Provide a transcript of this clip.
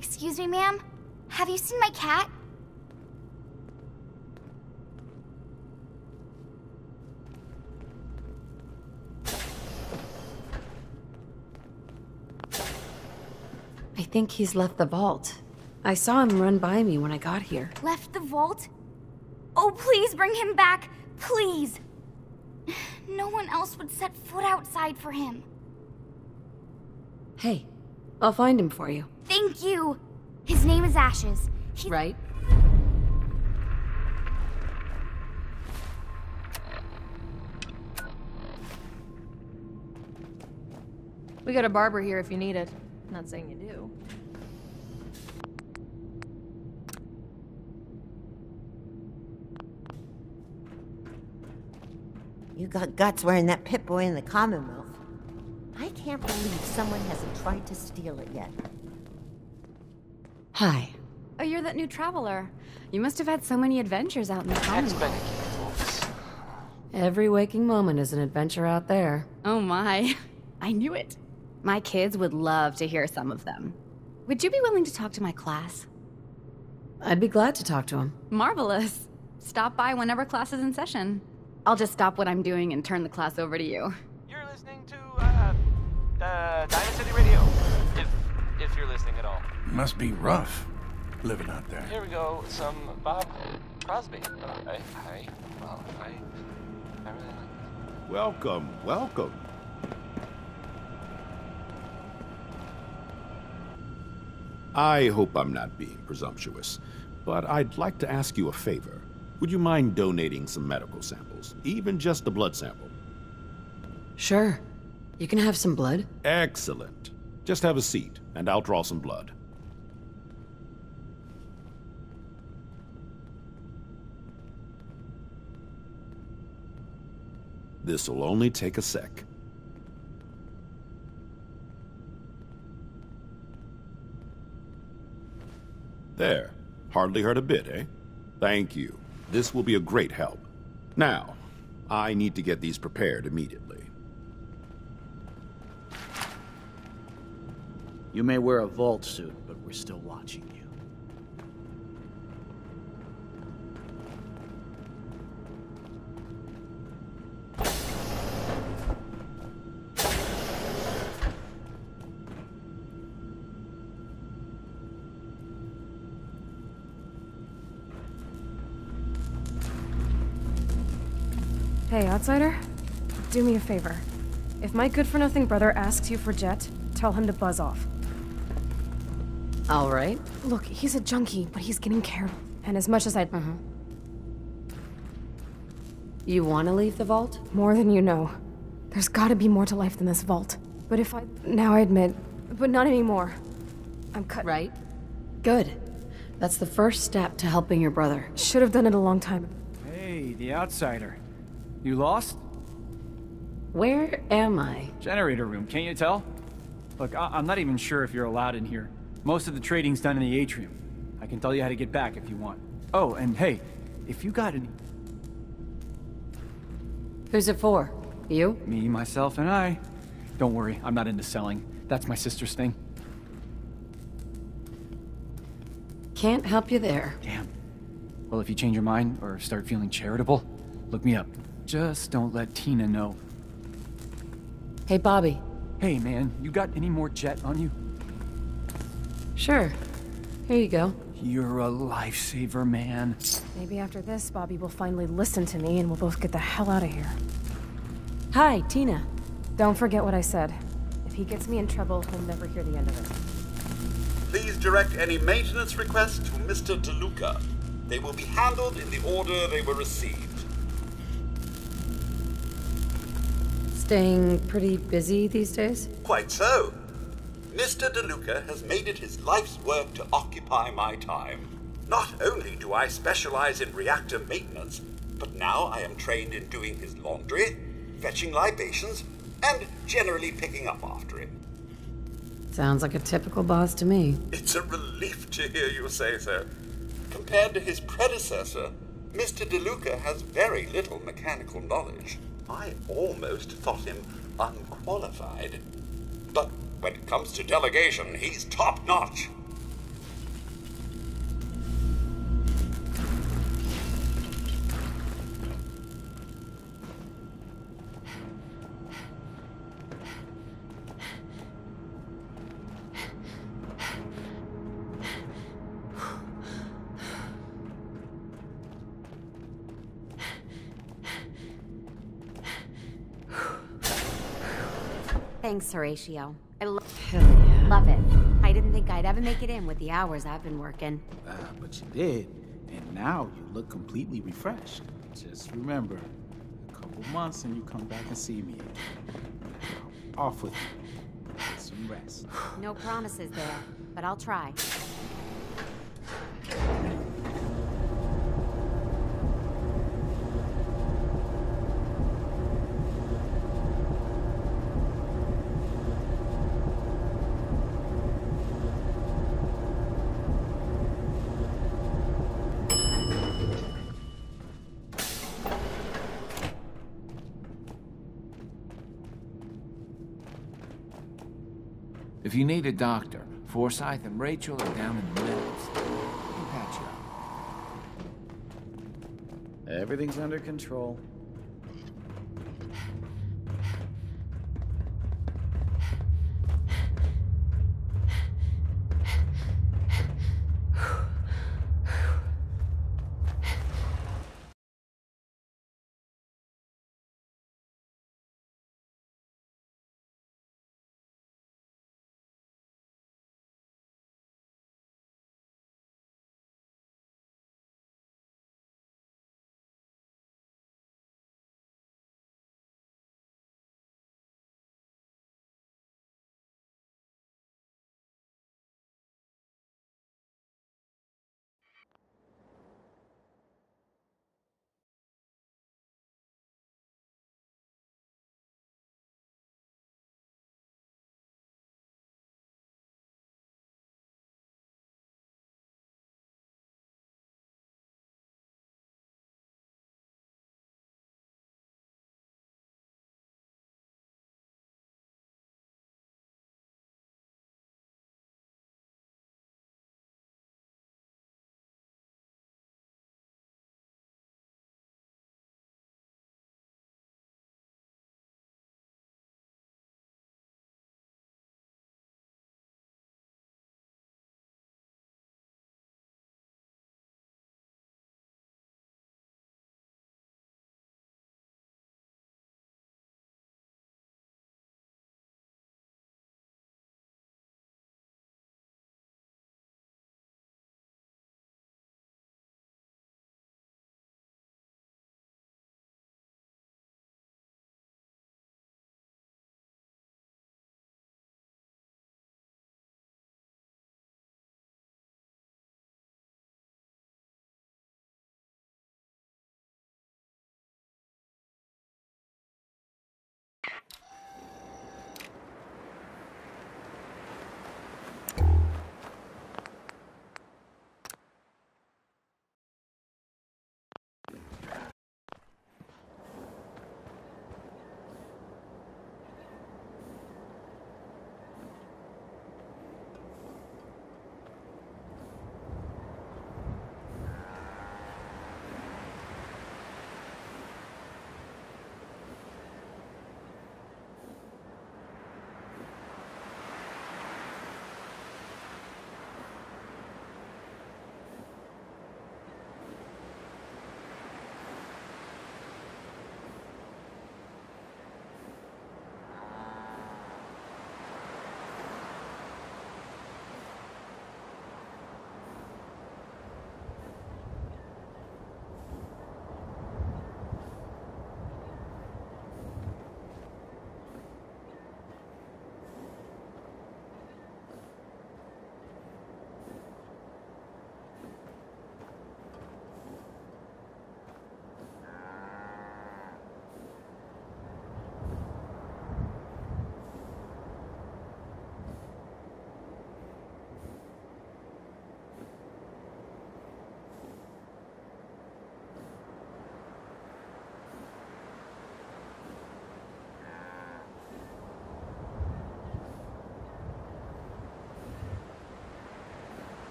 Excuse me, ma'am? Have you seen my cat? I think he's left the vault. I saw him run by me when I got here. Left the vault? Oh, please bring him back. Please. No one else would set foot outside for him. Hey, I'll find him for you. Thank you. His name is Ashes. Right? We got a barber here if you need it. Not saying you do. You got guts wearing that Pip-Boy in the Commonwealth. I can't believe someone hasn't tried to steal it yet. Hi. Oh, you're that new traveler. You must have had so many adventures out in the Commonwealth. Every waking moment is an adventure out there. Oh my. I knew it. My kids would love to hear some of them. Would you be willing to talk to my class? I'd be glad to talk to him. Marvelous. Stop by whenever class is in session. I'll just stop what I'm doing and turn the class over to you. You're listening to, Diamond City Radio. If you're listening at all. Must be rough, living out there. Here we go, some Bob Crosby. Well, I really like this. Welcome, welcome. I hope I'm not being presumptuous, but I'd like to ask you a favor. Would you mind donating some medical samples, even just a blood sample? Sure. You can have some blood. Excellent. Just have a seat, and I'll draw some blood. This'll only take a sec. There. Hardly hurt a bit, eh? Thank you. This will be a great help. Now, I need to get these prepared immediately. You may wear a vault suit, but we're still watching you. Hey, outsider. Do me a favor. If my good-for-nothing brother asks you for Jet, tell him to buzz off. All right. Look, he's a junkie, but he's getting cared of. And as much as I'd... You want to leave the vault? More than you know. There's gotta be more to life than this vault. But if I... Now I admit, but not anymore. I'm cut... Right. Good. That's the first step to helping your brother. Should have done it a long time ago. Hey, the outsider. You lost? Where am I? Generator room, can't you tell? Look, I'm not even sure if you're allowed in here. Most of the trading's done in the atrium. I can tell you how to get back if you want. Oh, and hey, if you got any... Who's it for? You? Me, myself, and I. Don't worry, I'm not into selling. That's my sister's thing. Can't help you there. Damn. Well, if you change your mind or start feeling charitable, look me up. Just don't let Tina know. Hey, Bobby. Hey, man, you got any more Jet on you? Sure. Here you go. You're a lifesaver, man. Maybe after this, Bobby will finally listen to me and we'll both get the hell out of here. Hi, Tina. Don't forget what I said. If he gets me in trouble, he'll never hear the end of it. Please direct any maintenance requests to Mr. DeLuca. They will be handled in the order they were received. Staying pretty busy these days? Quite so. Mr. DeLuca has made it his life's work to occupy my time. Not only do I specialize in reactor maintenance, but now I am trained in doing his laundry, fetching libations, and generally picking up after him. Sounds like a typical boss to me. It's a relief to hear you say so. Compared to his predecessor, Mr. DeLuca has very little mechanical knowledge. I almost thought him unqualified. But when it comes to delegation, he's top-notch. Thanks, Horatio. Hell yeah. Love it. I didn't think I'd ever make it in with the hours I've been working. But you did, and now you look completely refreshed. Just remember, a couple months and you come back and see me again. Now, off with you. Get some rest. No promises there, but I'll try. If you need a doctor, Forsyth and Rachel are down in the Meadows. We can patch you up. Everything's under control.